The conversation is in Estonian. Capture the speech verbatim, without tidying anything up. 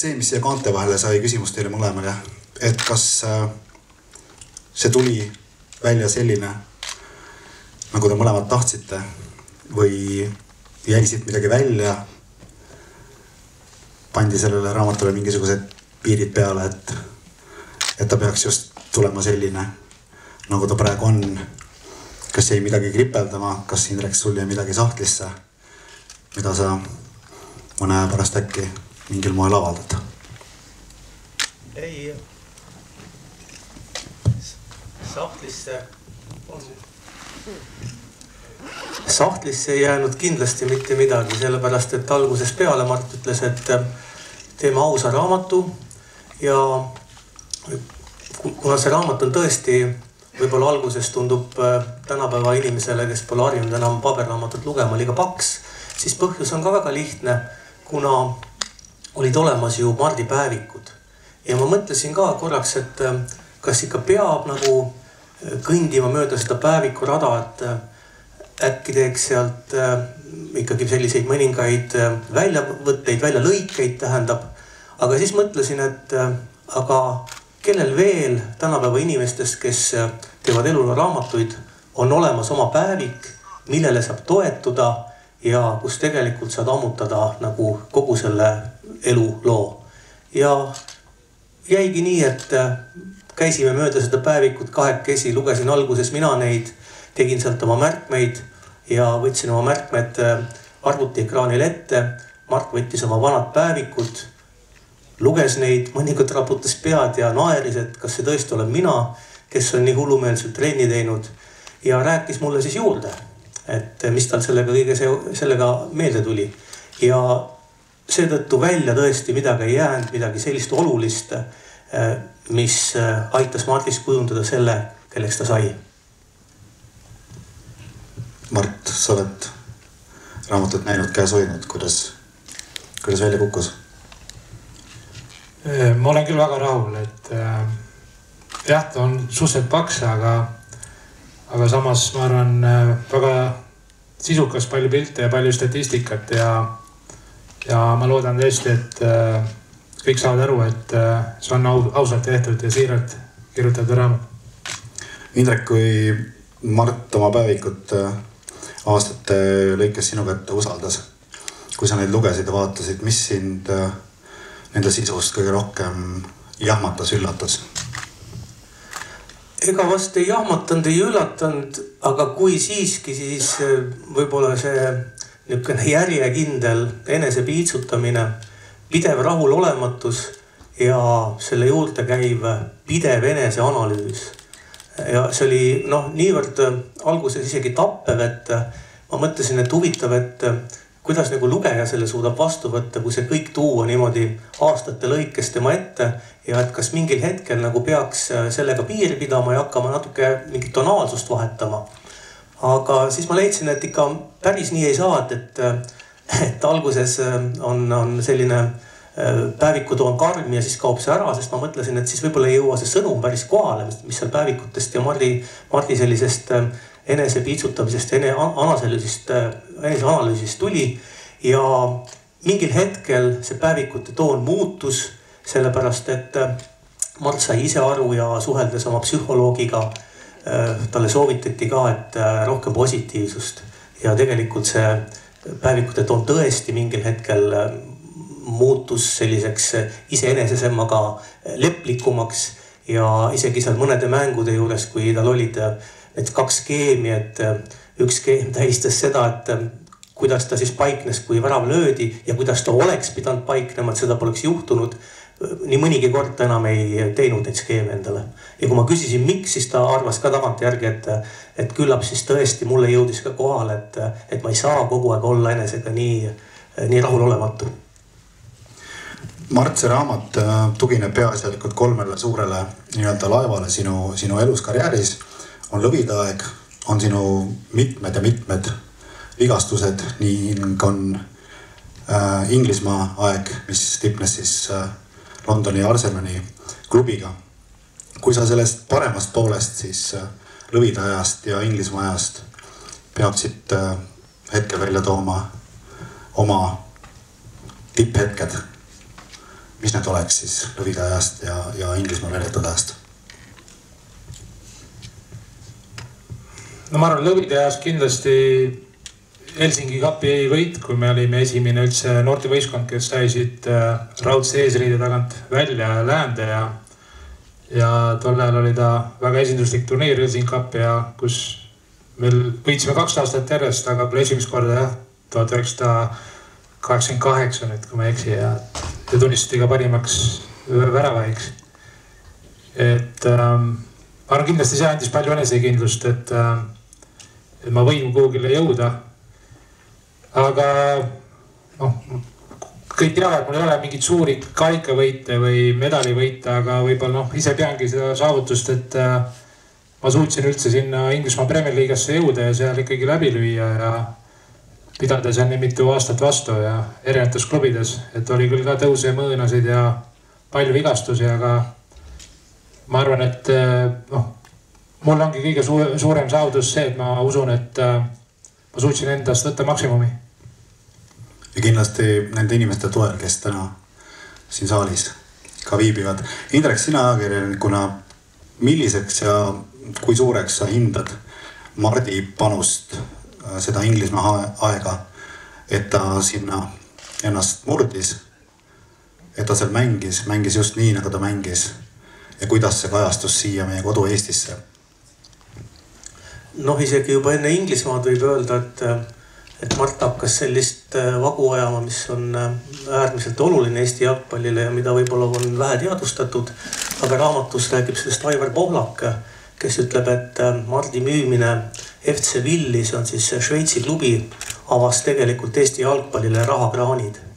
see, mis siia kaante vahele sai küsimus teile mõlemale, et kas see tuli välja selline, nagu te mõlemad tahtsite või jäi siit midagi välja, pandi sellele raamatule mingisugused piirid peale, et, et ta peaks just tulema selline, nagu ta praegu on. Kas jäi midagi kripeldama, kas Indrek sul jäi midagi sahtlisse, mida sa mõne aja pärast äkki mingil moel avaldad? Ei, sahtlisse on... Sahtlisse ei jäänud kindlasti mitte midagi, sellepärast et alguses peale Mart ütles, et teeme ausa raamatu ja kuna see raamat on tõesti võib-olla alguses tundub tänapäeva inimesele, kes pole harjunud enam paberraamatut lugema, liiga paks, siis põhjus on ka väga lihtne, kuna olid olemas ju Mardi päevikud. Ja ma mõtlesin ka korraks, et kas ikka peab nagu kõndima mööda seda päeviku rada, et äkki teeks sealt ikkagi selliseid mõningaid väljavõtteid, väljalõikeid tähendab. Aga siis mõtlesin, et aga kellel veel tänapäeva inimestest, kes teevad eluloo raamatuid, on olemas oma päevik, millele saab toetuda ja kus tegelikult saad ammutada nagu kogu selle eluloo. Ja jäigi nii, et käisime mööda seda päevikut kahekesi, lugesin alguses mina neid, tegin sealt oma märkmeid ja võtsin oma märkmed arvutiekraanil ette. Mart võttis oma vanad päevikud, luges neid, mõnikord raputas pead ja naeris, et kas see tõesti olen mina, kes on nii hullumeelselt trenni teinud ja rääkis mulle siis juurde, et mis tal sellega kõige sellega meelde tuli. Ja seetõttu välja tõesti midagi ei jäänud, midagi sellist olulist, mis aitas Martist kujundada selle, kelleks ta sai. Mart, sa oled raamatut näinud, käes hoidnud, kuidas, kuidas välja kukkus? Ma olen küll väga rahul, et äh, jah, ta on suhteliselt paks, aga, aga samas ma arvan äh, väga sisukas, palju pilte ja palju statistikat ja, ja ma loodan tõesti, et äh, kõik saavad aru, et äh, see on au, ausalt tehtud ja siiralt kirjutatud raamat. Indrek, kui Mart oma päevikut äh, aastate lõikes sinu kätte usaldas, kui sa neid lugesid ja vaatasid, mis sind äh, nende sisust kõige rohkem jahmatas, üllatas? Ega vast ei jahmatanud, ei üllatanud, aga kui siiski, siis võib-olla see niisugune järjekindel enese piitsutamine, pidev rahulolematus ja selle juurde käiv pidev enese analüüs. Ja see oli noh, niivõrd alguses isegi tappev, et ma mõtlesin, et huvitav, et kuidas nagu lugeja selle suudab vastu võtta, kui see kõik tuua niimoodi aastate lõikes tema ette ja et kas mingil hetkel nagu peaks sellega piiri pidama ja hakkama natuke mingit tonaalsust vahetama. Aga siis ma leidsin, et ikka päris nii ei saa, et, et alguses on, on selline päevikutoon karm ja siis kaob see ära, sest ma mõtlesin, et siis võib-olla ei jõua see sõnum päris kohale, mis seal päevikutest ja Mardi, Mardi sellisest enese piitsutamisest, ene analüüsist, enese analüüsist tuli ja mingil hetkel see päevikute toon muutus, sellepärast et Mart sai ise aru ja suheldes oma psühholoogiga talle soovitati ka, et rohkem positiivsust ja tegelikult see päevikute toon tõesti mingil hetkel muutus selliseks iseenesesemaga leplikumaks ja isegi seal mõnede mängude juures, kui tal olid et kaks skeemi, et üks skeem tähistas seda, et kuidas ta siis paiknes, kui värav löödi ja kuidas ta oleks pidanud paiknema, et seda poleks juhtunud. Nii mõnigi kord ta enam ei teinud neid skeeme endale. Ja kui ma küsisin, miks, siis ta arvas ka tagant järgi, et, et küllap siis tõesti mulle jõudis ka kohale, et, et ma ei saa kogu aeg olla enesega nii, nii rahulolematu. Mart, see raamat tugineb peaasjalikult kolmele suurele nii-öelda laevale sinu, sinu elus karjääris. On lõvidaeg, on sinu mitmed ja mitmed vigastused, nii on äh, Inglismaa aeg, mis tipnes siis äh, Londoni Arsenali klubiga. Kui sa sellest paremast poolest, siis äh, lõvida ajast ja Inglismaa ajast peaksid äh, hetke välja tooma oma tipphetked, mis need oleks siis Lõvide ajast ja, ja Inglismaa veedetud ajast? No ma arvan, Lõvide ajast kindlasti Helsingi kapi võit, kui me olime esimene üldse noortevõistkond, kes säisid raudse eesriide tagant välja läände ja ja tol ajal oli ta väga esinduslik turniir Helsingi kapi ja kus meil võitsime kaks aastat järjest, aga esimest korda jah, tuhat üheksasada kaheksakümmend kaheksa nüüd, kui ma ei eksi ja, ja tunnistati ka parimaks väravaiks. Et ähm, ma arvan, kindlasti see andis palju enesekindlust, et, ähm, et ma võin kuhugile jõuda. Aga noh, kõik teavad, mul ei ole mingit suuri kaikavõite või medalivõite, aga võib-olla noh, ise peangi seda saavutust, et äh, ma suutsin üldse sinna Inglismaa Premier League'sse jõuda ja seal ikkagi läbi lüüa ja pidada seal nii mitu aastat vastu ja erinevates klubides, et oli küll ka tõuse ja mõõnasid ja palju vigastusi, aga ma arvan, et noh, mul ongi kõige suurem saavutus see, et ma usun, et ma suutsin endast võtta maksimumi. Ja kindlasti nende inimeste toel, kes täna siin saalis ka viibivad. Indrek, sina ajakirjanikuna, milliseks ja kui suureks sa hindad Mardi panust seda Inglismaa aega, et ta sinna ennast murdis, et ta seal mängis, mängis just nii, nagu ta mängis ja kuidas see kajastus siia meie kodu Eestisse? Noh, isegi juba enne Inglismaad võib öelda, et, et Mart hakkas sellist vagu ajama, mis on äärmiselt oluline Eesti jalgpallile ja mida võib-olla on vähe teadustatud, aga raamatus räägib sellest Aivar Pohlak, kes ütleb, et Mardi müümine F C Villis on siis Šveitsi klubi avas tegelikult Eesti jalgpallile rahakraanid.